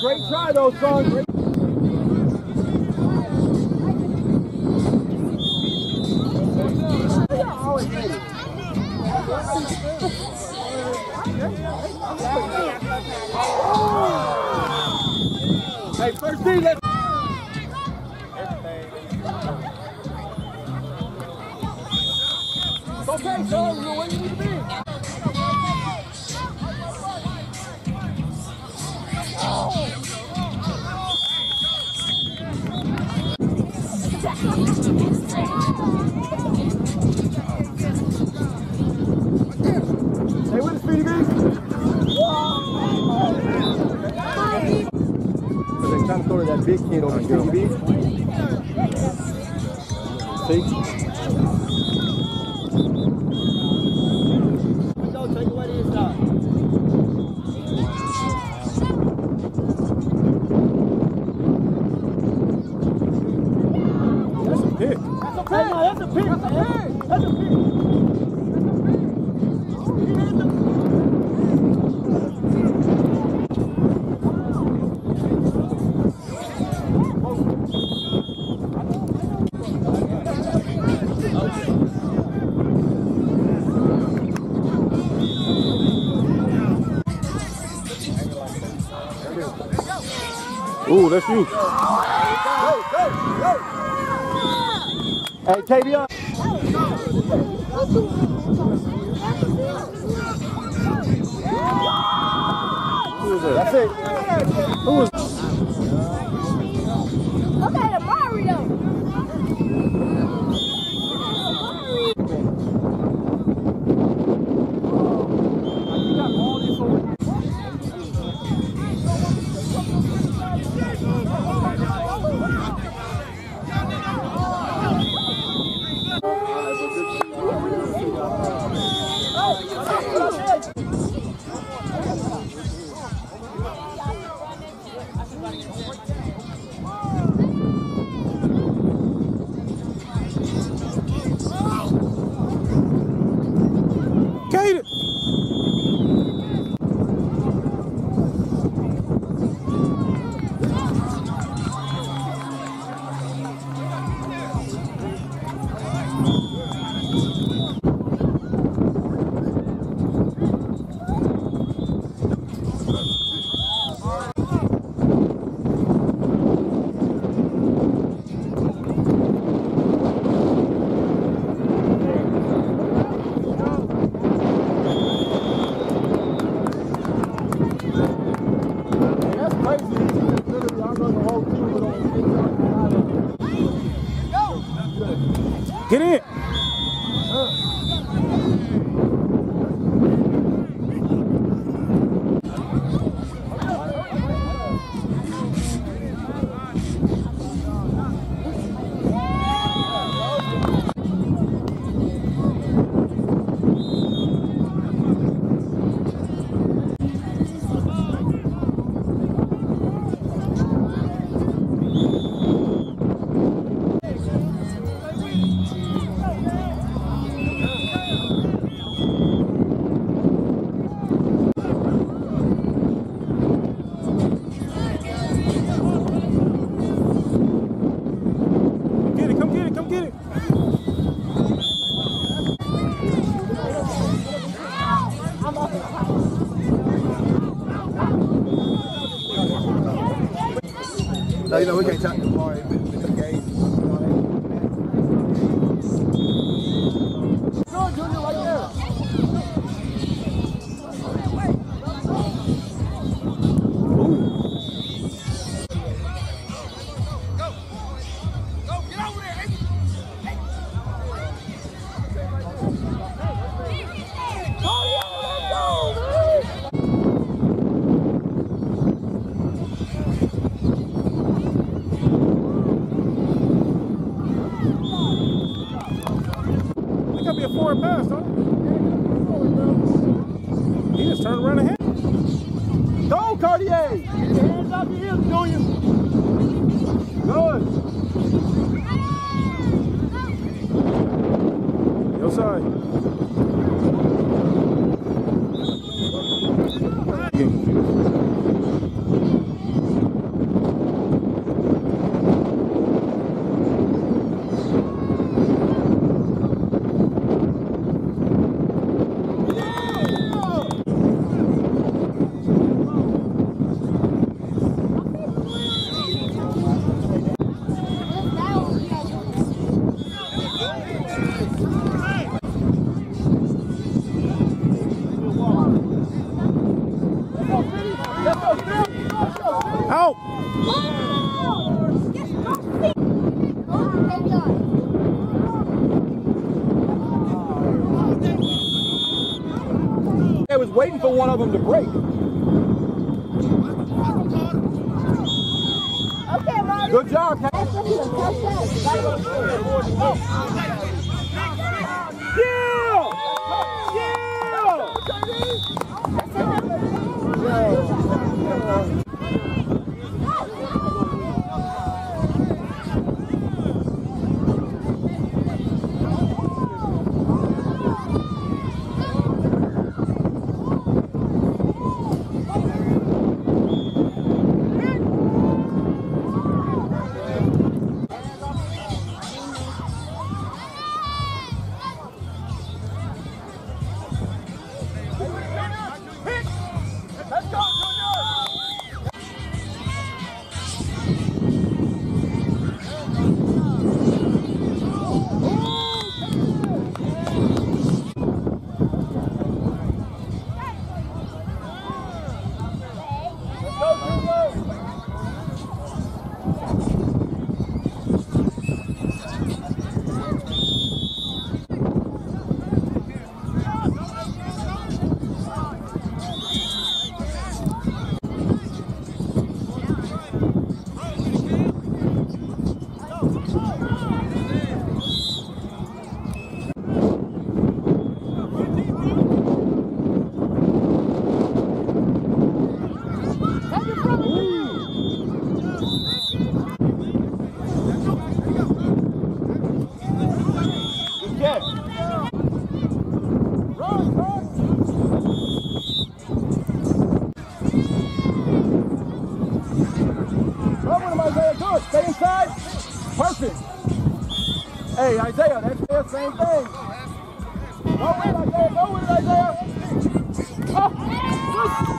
great try though, son. Great. Hey, first thing, let's... It's okay, son. You're where you need to be. Hey, with the speedy beat. They're trying to throw to that big kid over here. See? Go, take away the inside. That's a pick. That's a pick. That's a pick. That's a pick. That's a pick. Ooh, that's you. Go, go, go. Hey, Tavion. Who was that? That's it. Who was that? Okay, the Mario. You got all this over. Kaden! Get in. No, you know, we can't talk to the party with the game. Go, Junior, right there. Ooh. Go. Go, get over there. Hey. Be a forward pass, huh? He just turned around ahead. Go, Cartier! Get your hands off your hips, Junior. Good. Your side. Getting confused. Out. I was waiting for one of them to break. Okay, Marty. Good job, Cat. Yeah! Yeah! Stay inside. Perfect. Hey, Isaiah, that's the same thing. Go with it, Isaiah. Go with it, Isaiah. Oh,